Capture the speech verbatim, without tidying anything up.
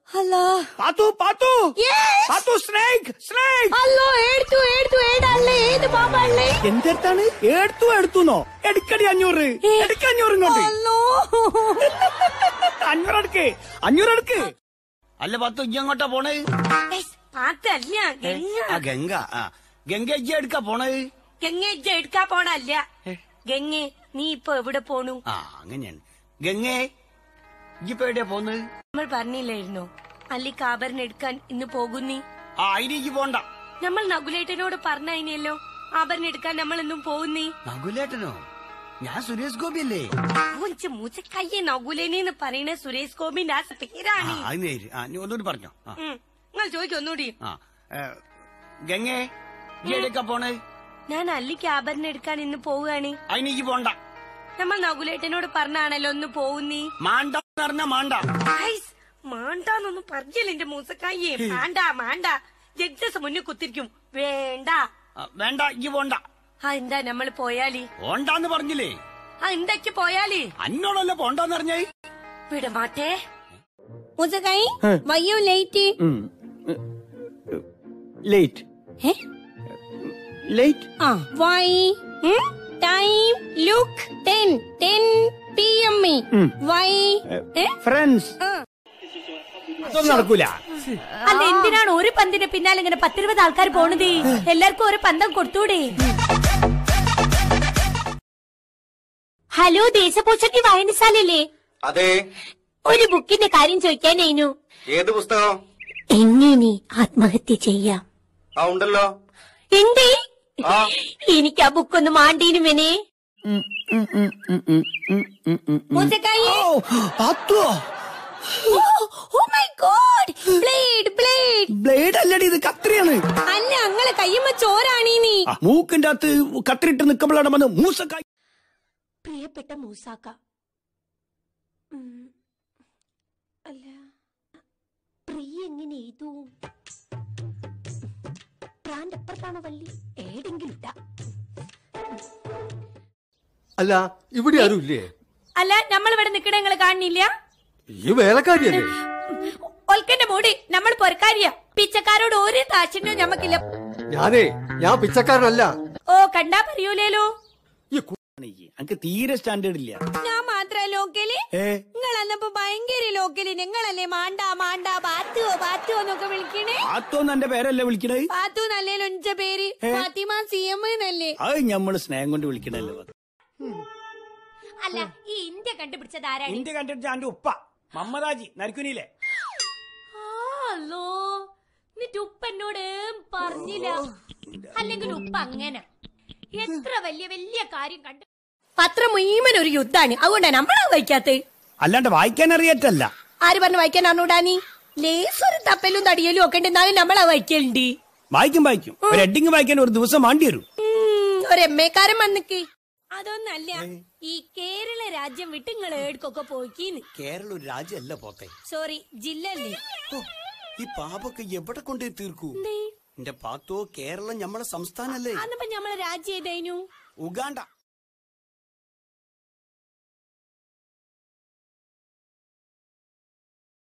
Hello. Patu, Patu. Yes. Patu, snake, snake. Hello, എടുത്തു എടുത്തു ഏടല്ലേ ഏത് പാമ്പല്ലേ? എന്തെടുത്താണ്? എടുത്തു എടുത്തുന്നോ? എടുക്കടി അഞ്ഞൂറ്. എടുക്ക അഞ്ഞൂറ് ഇങ്ങോട്ട്. ഹലോ. അഞ്ഞൂറ് എടുക്ക്. അഞ്ഞൂറ് എടുക്ക്. അല്ല പത്തു ഇജ്ജ് എങ്ങോട്ടാ പോണേ? പാത്തല്ല ഗംഗ. ആ ഗംഗ. ആ ഗംഗ ഇജ്ജ് എടുക്കാ പോണേ? ഗംഗ ഇജ്ജ് എടുക്കാ പോണല്ല. ഗംഗേ നീ ഇപ്പൊ എവിടെ പോണു? ആ അങ്ങനെയാണ്. ഗംഗേ ഇജ്ജിപ്പോ എവിടെയാ പോന്ന്? നമ്മൾ പറഞ്ഞില്ലായിരുന്നോ അല്ലിക്ക് ആഭരണം എടുക്കാൻ ഇന്ന് പോകുന്നീ? ആ അതിലേക്ക് പോണ്ട. നമ്മൾ നകുലേട്ടനോട് പറഞ്ഞല്ലോ ആഭരണം എടുക്കാൻ നമ്മൾ ഇന്നും പോകുന്നീ. നകുലേട്ടനോ? ഞാൻ സുരേഷ് ഗോപി അല്ലേ? മൂച്ചക്കയ്യെ നകുലേനെന്ന് പറയണ സുരേഷ് ഗോപിന്റെ ആ പേരാണ്. ഒന്നുകൂടി പറഞ്ഞോ. നിങ്ങൾ ചോദിക്കും ഒന്നുകൂടി. ഗംഗേ ഇജ്ജ് പോണേ? ഞാൻ അല്ലിക്ക് ആഭരണം എടുക്കാൻ ഇന്ന് പോവുകയാണ്. അതിനേക്ക് പോണ്ട. നമ്മൾ നകുലേട്ടനോട് പറഞ്ഞാണല്ലോ ഒന്ന് പോകുന്നീ. മാണ്ട പറഞ്ഞ മാണ്ട. മാണ്ടാന്നൊന്നും പറഞ്ഞില്ല എന്റെ മൂസക്കായെ. മാണ്ട മാണ്ട ജഡ്ജസ് മുന്നിൽ കുത്തിരിക്കും. വേണ്ട വേണ്ട ഇജ്ജ് പോണ്ട. ആ എന്താ നമ്മൾ പോയാലി? പോണ്ടാന്ന് പറഞ്ഞില്ലേ? ആ എന്താക്കി പോയാലി? അന്നോടല്ല പോണ്ടാന്ന് പറഞ്ഞേ. വിടമാട്ടെ മൂസക്കായി. Why you late? Late late ആ why? Time look ten ten p m. Why? Friends അതൊന്നും നടക്കൂല. അല്ല എന്തിനാണ് ഒരു പന്തിന്റെ പിന്നാലെ ഇങ്ങനെ പത്തിരുപത് ആൾക്കാർ പോണത്? എല്ലാവർക്കും ഒരു പന്തം കൊടുത്തൂടെ? ഹലോ ദേശപോഷട്ടി വായനശാലല്ലേ? അതെ. ഒരു ബുക്കിന്റെ കാര്യം ചോദിക്കാനേനു. ഏത് പുസ്തകം? എങ്ങനെ ആത്മഹത്യ ചെയ്യാം? ആ ഉണ്ടല്ലോ. എന്തേ? എനിക്ക് ആ ബുക്കൊന്ന് മാണ്ടീനും വേണേ. ബ്ലേഡ് അല്ലടി, ഇത് കത്രിയാണ്. അല്ല അങ്ങളെ കയ്യമ്മ ചോരാണീ നീ. മൂക്കിന്റെ അകത്ത് കത്തിരിട്ട് നിൽക്കുമ്പോഴാണ് വന്ന് മൂസക്കായി. പ്രിയപ്പെട്ട മൂസാക്ക, അല്ല പ്രിയ എങ്ങനെ എഴുതൂ? പ്രാന്റപ്പുറത്താണോ വള്ളി? ഏടെങ്കിലും ഇട്ടാ. അല്ല ഇവിടെ ആരും ഇല്ലേ? അല്ല നമ്മൾ ഇവിടെ നിക്കണ നിങ്ങള് കാണുന്നില്ല? ഈ വേലക്കാരിയല്ലേ? ഒൽക്കന്റെ മൂടി നമ്മൾ പൊരക്കാരിയാ. പിച്ചക്കാരോട് ഒരു താച്ചിന്റെയും ഞമ്മക്കില്ല. ഞാനേ ഞാൻ പിച്ചക്കാരനല്ല. ഓ കണ്ടാ പറയൂലേലോ. എനിക്ക് തീരെ സ്റ്റാൻഡേർഡ് ഇല്ല. ഞാൻ മാത്ര ലോക്കല്. നിങ്ങൾ അന്നപ്പോ ഭയങ്കര ലോക്കല്. നിങ്ങളല്ലേ മാണ്ട മാണ്ട ബാത്തുവോ ബാത്തുവോ എന്നൊക്കെ വിളിക്കണേ. പാത്തോന്ന് എന്റെ പേരല്ലേ വിളിക്കണേ? പാത്തു നല്ലേ ഒഞ്ച പേര് ഫാത്തിമ സി എം എന്നല്ലേ? അത് ഞമ്മള് സ്നേഹം കൊണ്ട് വിളിക്കണല്ലോ. അല്ല ഈ ഇന്ത്യ കണ്ടുപിടിച്ചത് ആരാണ്? ഇന്ത്യ കണ്ടുപിടിച്ച എന്റെ ഉപ്പ മമ്മദാജി നരക്കുനിയിലെ. ഹലോ എന്നിട്ട് ഉപ്പ എന്നോട് പറഞ്ഞില്ല. അല്ലെങ്കിൽ ഉപ്പ അങ്ങനെ എത്ര വലിയ വലിയ കാര്യം കണ്ടു. പത്രം മുഴുവൻ ഒരു യുദ്ധാണ്. അതുകൊണ്ടാണ് നമ്മളാ വായിക്കാത്ത. അല്ലാണ്ട് വായിക്കാൻ അറിയറ്റല്ല. ആര് പറഞ്ഞു വായിക്കാൻ അറിഞ്ഞൂടാനി? ലേസൊരു തപ്പലും തടിയലും ഒക്കെ ഉണ്ട്. എന്നാലും നമ്മളാ വായിക്കലുണ്ട്. വായിക്കും വായിക്കും. ഒരു ഹെഡിങ് വായിക്കാൻ ഒരു ദിവസം വേണ്ടി വരും. ഒരു എം എ കാരൻ വന്നിക്ക്. അതൊന്നല്ല, ഈ കേരള രാജ്യം വിട്ട് നിങ്ങൾ ഏടുക്കൊക്കെ പോയിക്കീന്ന്. കേരള ഒരു രാജ്യമല്ല പോത്തെ. സോറി ജില്ല അല്ലേ? ഈ പാപൊക്കെ എവിടെ കൊണ്ടേ തീർക്കൂ? എന്റെ പാത്തോ, കേരളം നമ്മളെ സംസ്ഥാനല്ലേ? അന്നപ്പോ നമ്മളെ രാജ്യം ഏതായിരുന്നു? ഉഗാണ്ട.